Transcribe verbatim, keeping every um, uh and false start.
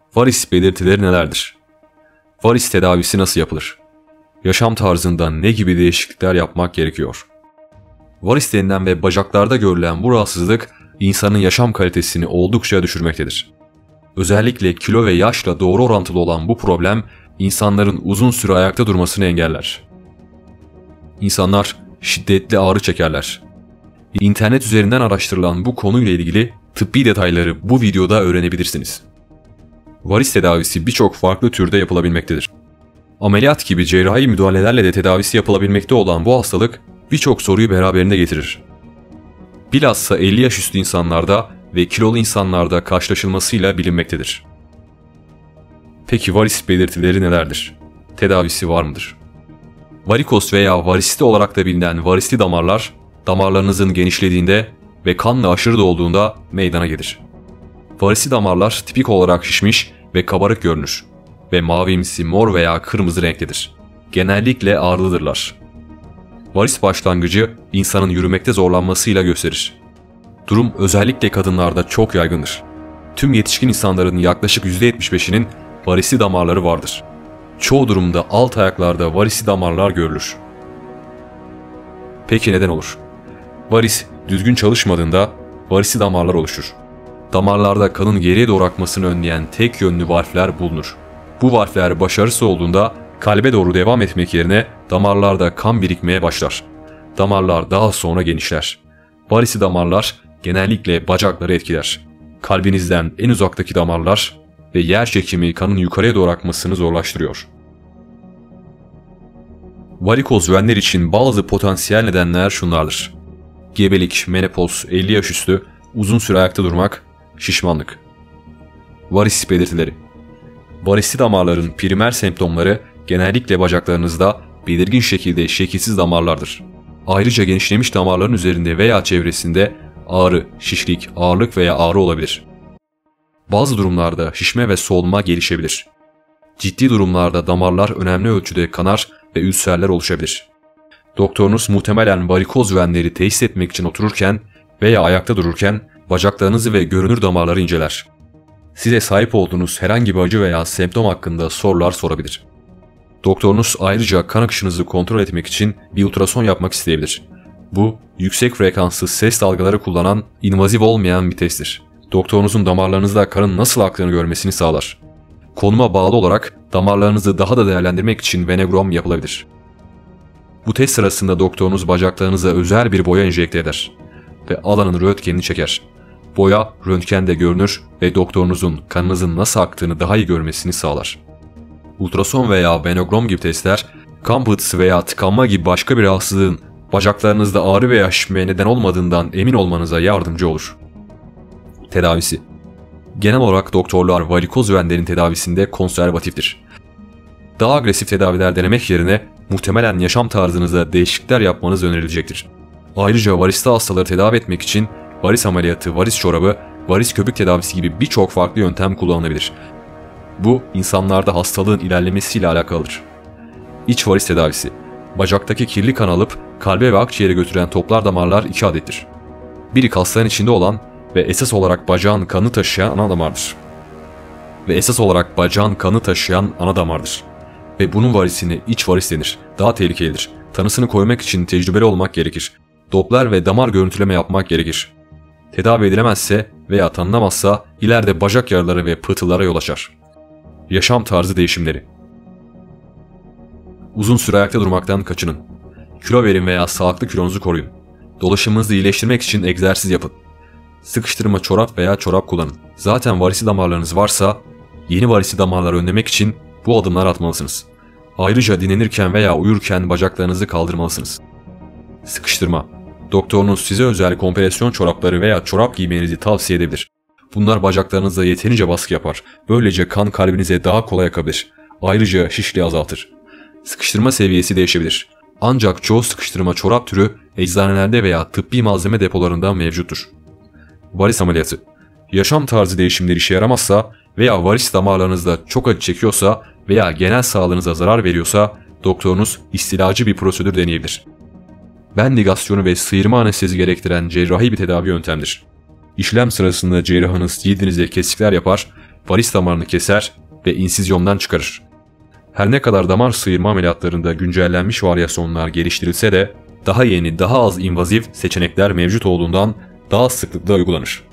Varis belirtileri nelerdir? Varis tedavisi nasıl yapılır? Yaşam tarzında ne gibi değişiklikler yapmak gerekiyor? Varis denilen ve bacaklarda görülen bu rahatsızlık insanın yaşam kalitesini oldukça düşürmektedir. Özellikle kilo ve yaşla doğru orantılı olan bu problem insanların uzun süre ayakta durmasını engeller. İnsanlar şiddetli ağrı çekerler. İnternet üzerinden araştırılan bu konuyla ilgili tıbbi detayları bu videoda öğrenebilirsiniz. Varis tedavisi birçok farklı türde yapılabilmektedir. Ameliyat gibi cerrahi müdahalelerle de tedavisi yapılabilmekte olan bu hastalık birçok soruyu beraberinde getirir. Bilhassa elli yaş üstü insanlarda ve kilolu insanlarda karşılaşılmasıyla bilinmektedir. Peki varis belirtileri nelerdir? Tedavisi var mıdır? Varikoz veya varisti olarak da bilinen varisli damarlar, damarlarınızın genişlediğinde ve kanla aşırı dolduğunda meydana gelir. Varisli damarlar tipik olarak şişmiş ve kabarık görünür ve mavimsi, mor veya kırmızı renktedir. Genellikle ağrılıdırlar. Varis başlangıcı insanın yürümekte zorlanmasıyla gösterir. Durum özellikle kadınlarda çok yaygındır. Tüm yetişkin insanların yaklaşık yüzde yetmiş beşinin varisli damarları vardır. Çoğu durumda alt ayaklarda varisli damarlar görülür. Peki neden olur? Varis düzgün çalışmadığında varisli damarlar oluşur. Damarlarda kanın geriye doğru akmasını önleyen tek yönlü valfler bulunur. Bu valfler başarısız olduğunda kalbe doğru devam etmek yerine damarlarda kan birikmeye başlar. Damarlar daha sonra genişler. Varisli damarlar genellikle bacakları etkiler. Kalbinizden en uzaktaki damarlar ve yer çekimi kanın yukarıya doğru akmasını zorlaştırıyor. Varikoz venler için bazı potansiyel nedenler şunlardır: gebelik, menopoz, elli yaş üstü, uzun süre ayakta durmak, şişmanlık. Varis belirtileri. Varisli damarların primer semptomları genellikle bacaklarınızda belirgin şekilde şekilsiz damarlardır. Ayrıca genişlemiş damarların üzerinde veya çevresinde ağrı, şişlik, ağırlık veya ağrı olabilir. Bazı durumlarda şişme ve soğuma gelişebilir. Ciddi durumlarda damarlar önemli ölçüde kanar ve ülserler oluşabilir. Doktorunuz muhtemelen varikoz venleri teşhis etmek için otururken veya ayakta dururken bacaklarınızı ve görünür damarları inceler. Size sahip olduğunuz herhangi bir acı veya semptom hakkında sorular sorabilir. Doktorunuz ayrıca kan akışınızı kontrol etmek için bir ultrason yapmak isteyebilir. Bu, yüksek frekanslı ses dalgaları kullanan, invaziv olmayan bir testtir. Doktorunuzun damarlarınızda kanın nasıl aktığını görmesini sağlar. Konuma bağlı olarak damarlarınızı daha da değerlendirmek için venogram yapılabilir. Bu test sırasında doktorunuz bacaklarınıza özel bir boya enjekte eder ve alanın röntgenini çeker. Boya röntgende görünür ve doktorunuzun kanınızın nasıl aktığını daha iyi görmesini sağlar. Ultrason veya venogram gibi testler, kan pıhtısı veya tıkanma gibi başka bir rahatsızlığın bacaklarınızda ağrı veya şişmeye neden olmadığından emin olmanıza yardımcı olur. Tedavisi. Genel olarak doktorlar varikoz venlerin tedavisinde konservatiftir. Daha agresif tedaviler denemek yerine muhtemelen yaşam tarzınıza değişiklikler yapmanız önerilecektir. Ayrıca varisli hastaları tedavi etmek için varis ameliyatı, varis çorabı, varis köpük tedavisi gibi birçok farklı yöntem kullanılabilir. Bu, insanlarda hastalığın ilerlemesiyle alakalıdır. İç varis tedavisi. Bacaktaki kirli kan alıp kalbe ve akciğere götüren toplar damarlar iki adettir. Biri kasların içinde olan ve esas olarak bacağın kanı taşıyan ana damardır. Ve esas olarak bacağın kanı taşıyan ana damardır. Ve bunun varisine iç varis denir. Daha tehlikelidir. Tanısını koymak için tecrübeli olmak gerekir. Doppler ve damar görüntüleme yapmak gerekir. Tedavi edilemezse veya tanınamazsa ileride bacak yaraları ve pıhtılara yol açar. Yaşam tarzı değişimleri. Uzun süre ayakta durmaktan kaçının. Kilo verin veya sağlıklı kilonuzu koruyun. Dolaşımınızı iyileştirmek için egzersiz yapın. Sıkıştırma çorap veya çorap kullanın. Zaten varisli damarlarınız varsa yeni varisli damarları önlemek için bu adımları atmalısınız. Ayrıca dinlenirken veya uyurken bacaklarınızı kaldırmalısınız. Sıkıştırma. Doktorunuz size özel kompresyon çorapları veya çorap giymenizi tavsiye edebilir. Bunlar bacaklarınıza yeterince baskı yapar. Böylece kan kalbinize daha kolay akabilir. Ayrıca şişliği azaltır. Sıkıştırma seviyesi değişebilir. Ancak çoğu sıkıştırma çorap türü eczanelerde veya tıbbi malzeme depolarında mevcuttur. Varis ameliyatı. Yaşam tarzı değişimleri işe yaramazsa veya varis damarlarınızda çok acı çekiyorsa veya genel sağlığınıza zarar veriyorsa doktorunuz istilacı bir prosedür deneyebilir. Ben ligasyonu ve sıyırma anestezi gerektiren cerrahi bir tedavi yöntemdir. İşlem sırasında cerrahınız cildinize kesikler yapar, varis damarını keser ve insizyondan çıkarır. Her ne kadar damar sıyırma ameliyatlarında güncellenmiş varyasyonlar geliştirilse de daha yeni, daha az invazif seçenekler mevcut olduğundan daha sıklıkla uygulanır.